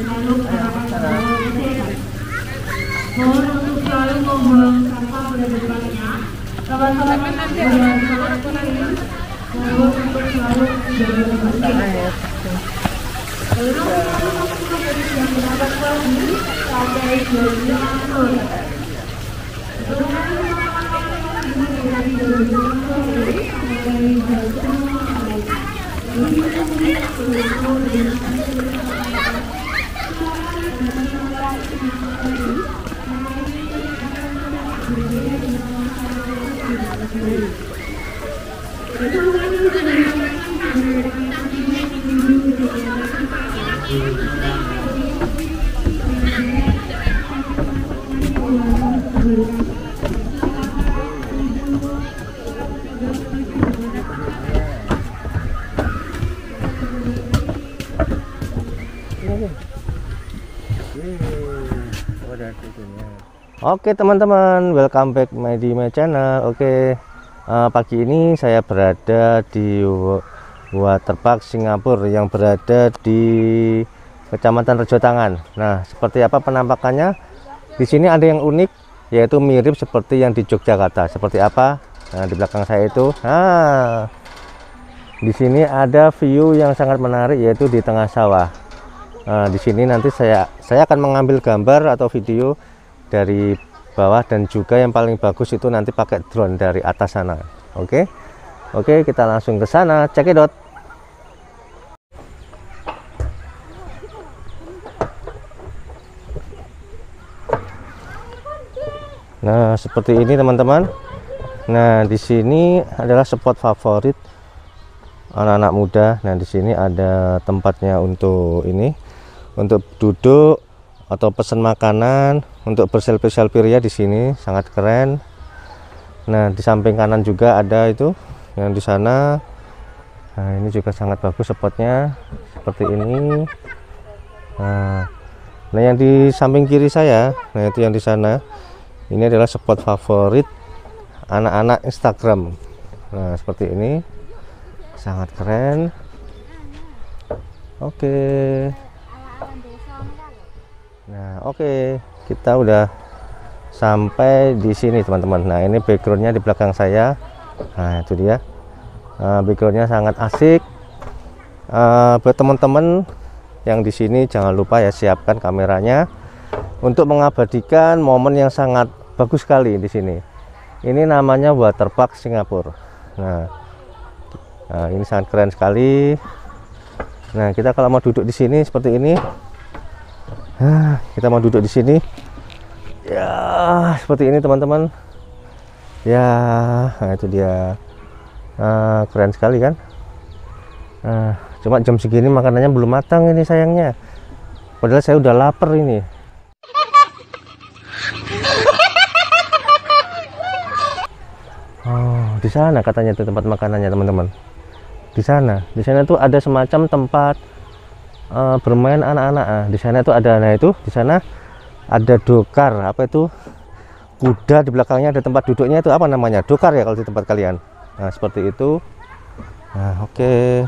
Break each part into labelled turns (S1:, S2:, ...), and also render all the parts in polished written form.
S1: Mohon untuk selalu membuang sampah pada tempatnya. Kawan-kawan mohon untuk selalu menjaga kebersihan. Yang mendapat wajib sampai 2020.
S2: Oke teman-teman, welcome back di my channel. Oke, pagi ini saya berada di Waterpark Singapura yang berada di Kecamatan Rejotangan. Nah, seperti apa penampakannya? Di sini ada yang unik, yaitu mirip seperti yang di Yogyakarta. Seperti apa? Nah, di belakang saya itu, di sini ada view yang sangat menarik, yaitu di tengah sawah. Nah, di sini nanti saya akan mengambil gambar atau video dari bawah, dan juga yang paling bagus itu nanti pakai drone dari atas sana. Oke, kita langsung ke sana, cekidot. Nah, seperti ini teman-teman. Nah, di sini adalah spot favorit anak-anak muda. Nah, di sini ada tempatnya untuk ini, untuk duduk atau pesan makanan, untuk berselfie ria di sini sangat keren. Nah, di samping kanan juga ada itu yang di sana. Nah, ini juga sangat bagus spotnya seperti ini. Nah, yang di samping kiri saya, nah itu yang di sana. Ini adalah spot favorit anak-anak Instagram. Nah, seperti ini sangat keren. Oke. Nah, kita udah sampai di sini teman-teman. Nah, ini backgroundnya di belakang saya. Nah, itu dia. Backgroundnya sangat asik. Buat teman-teman yang di sini jangan lupa ya, siapkan kameranya untuk mengabadikan momen yang sangat bagus sekali di sini. Ini namanya Waterpark Singapura. Nah, ini sangat keren sekali. Nah, kita kalau mau duduk di sini seperti ini. Kita mau duduk di sini ya seperti ini teman-teman ya. Nah, itu dia. Keren sekali kan. Cuma jam segini makanannya belum matang ini sayangnya, padahal saya udah lapar ini. Di sana katanya itu tempat makanannya teman-teman. Di sana tuh ada semacam tempat bermain anak-anak. Di sana itu ada, nah itu di sana ada dokar, apa itu, kuda, di belakangnya ada tempat duduknya, itu apa namanya, dokar ya kalau di tempat kalian. Nah, seperti itu. Nah, oke.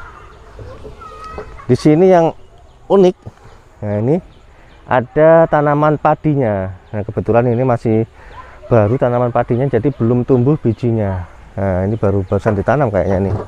S2: Di sini yang unik, nah ini ada tanaman padinya. Nah, kebetulan ini masih baru tanaman padinya, jadi belum tumbuh bijinya. Nah, ini barusan ditanam kayaknya nih.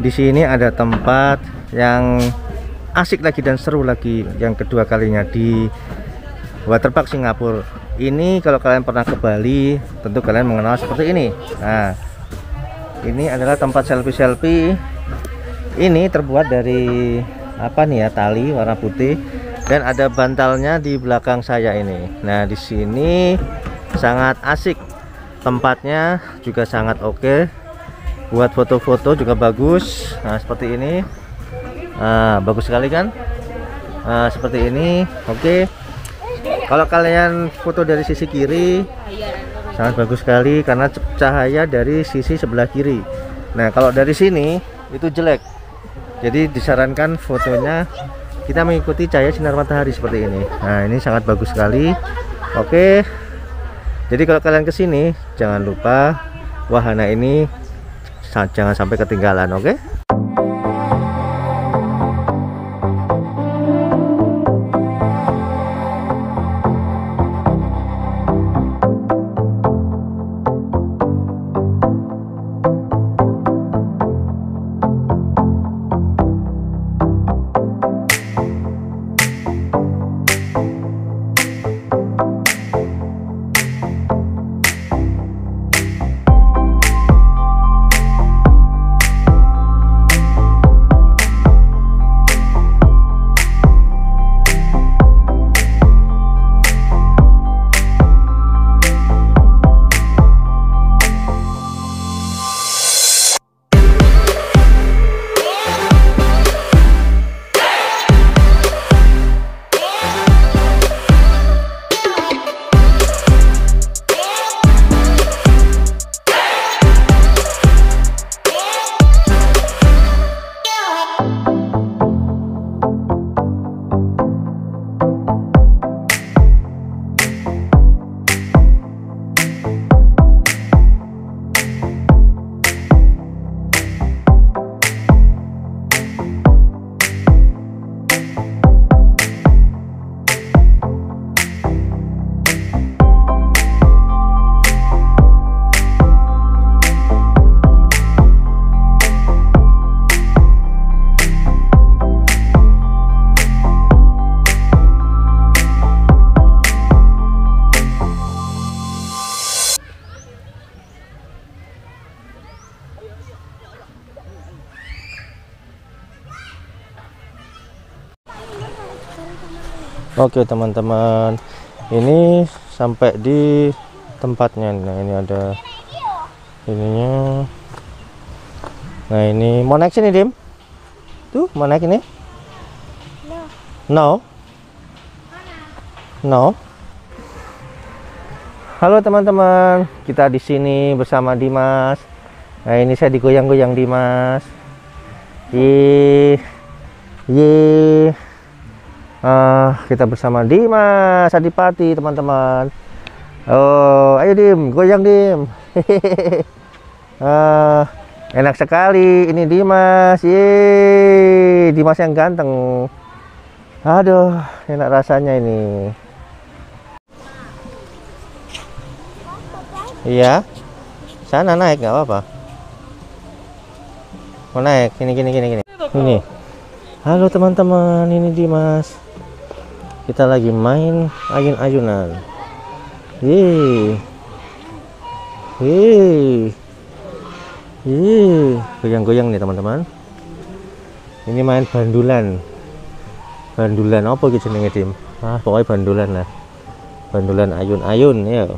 S2: di sini ada tempat yang asik lagi dan seru lagi yang kedua kalinya di Waterpark Singapura. Ini kalau kalian pernah ke Bali, tentu kalian mengenal seperti ini. Nah, ini adalah tempat selfie-selfie. Ini terbuat dari apa nih ya, tali warna putih dan ada bantalnya di belakang saya ini. Nah, di sini sangat asik. Tempatnya juga sangat oke. Buat foto-foto juga bagus. Nah, seperti ini. Bagus sekali kan? Seperti ini. Oke. Kalau kalian foto dari sisi kiri sangat bagus sekali karena cahaya dari sisi sebelah kiri. Nah, kalau dari sini itu jelek. Jadi disarankan fotonya kita mengikuti cahaya sinar matahari seperti ini. Nah, ini sangat bagus sekali. Oke. Jadi kalau kalian kesini jangan lupa wahana ini jangan sampai ketinggalan. Oke. Oke teman-teman, ini sampai di tempatnya. Nah, ini ada ininya. Nah, ini mau naik sini, Dim? Tuh, mau naik ini? No. No. Halo teman-teman, kita di sini bersama Dimas. Nah, ini saya digoyang-goyang Dimas. Kita bersama Dimas Adipati teman-teman. Oh, ayo Dim, goyang Dim. Enak sekali ini Dimas. Yeay, Dimas yang ganteng. Aduh, enak rasanya ini. Iya, sana naik nggak apa-apa. Mau naik, gini. Ini. Halo teman-teman, ini Dimas. Kita lagi main ayun-ayunan. Goyang-goyang nih teman-teman. Ini main bandulan. Bandulan apa gitu jenenge, Dim? Pokoknya bandulan lah. Bandulan ayun-ayun ya.